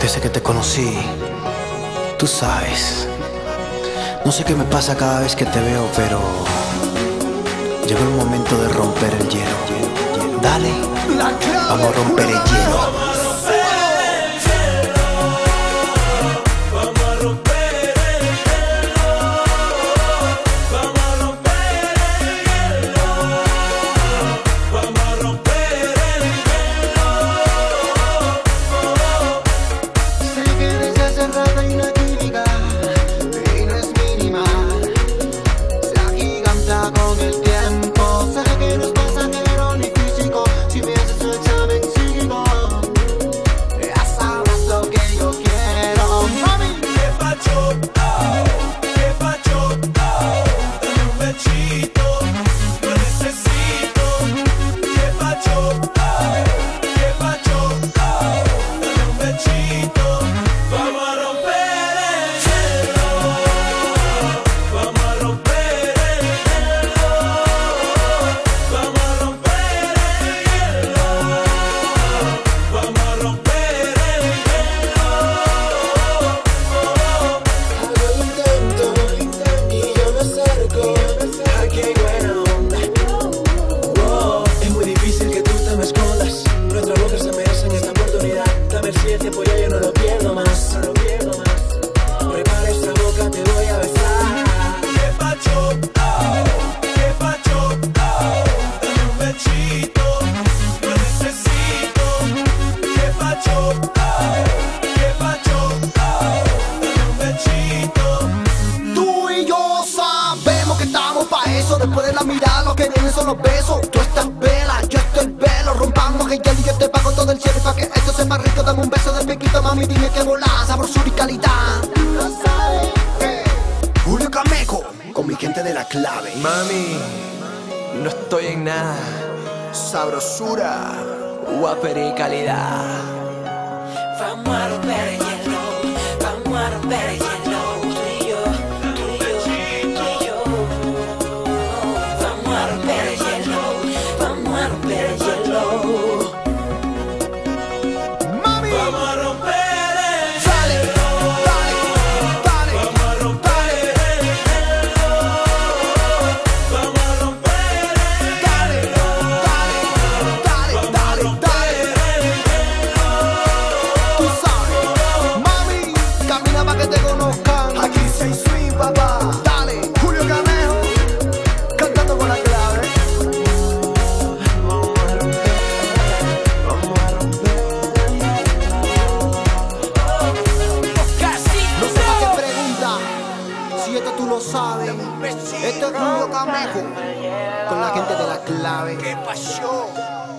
Desde que te conocí, tú sabes. No sé qué me pasa cada vez que te veo, pero llegó el momento de romper el hielo. Dale, vamos a romper el hielo. Con el tiempo, sé que no es pasajero ni físico. Si me haces el examen psíquico, ya sabrás lo que yo quiero. Mami, ¿qué pacho? ¿Qué pacho? Dame un bechito, lo necesito. ¿Qué pacho? ¿Qué pacho? Dame un bechito. Vamos a romper el hielo. Vamos a romper. Si el tiempo ya yo no lo pierdo más, no lo pierdo más. Prepara esta boca, te voy a besar. ¿Qué pacho? ¿Qué pacho? Dame un bechito, lo necesito. ¿Qué pacho? ¿Qué pacho? Dame un bechito. tú y yo sabemos que estamos pa' eso. Después de la mirada lo que vienen son los besos. Tú estás vela, yo estoy velo. Rompamos el hielo y yo te pago todo el cielo. Y pa' que esto sea más rico, dame un beso del piquito. Mami, dime que volás, sabrosura y calidad. Lo sabes, Julio Camejo, con mi gente de La Clave. Mami, no estoy en nada. Sabrosura, Guaper y calidad. Vamos a romper el hielo, vamos a romper el hielo. Tú y yo, tú y yo, tú y yo. Vamos a romper el hielo, vamos a romper el hielo. mami, Vamos a romper el dale, hielo. dale, dale, Vamos a romper el hielo. Vamos a romper el dale, hielo. dale, dale, dale, dale. Tú sabes, mami, camina pa' que te conozcan. Aquí se swing, papá. Dale, Julio Camejo, cantando con La Clave. Vamos a romper, vamos a romper. No sé pa' qué pregunta, si esto tú lo sabes. Esto es Julio Camejo, con la gente de La Clave. ¿Qué pasó?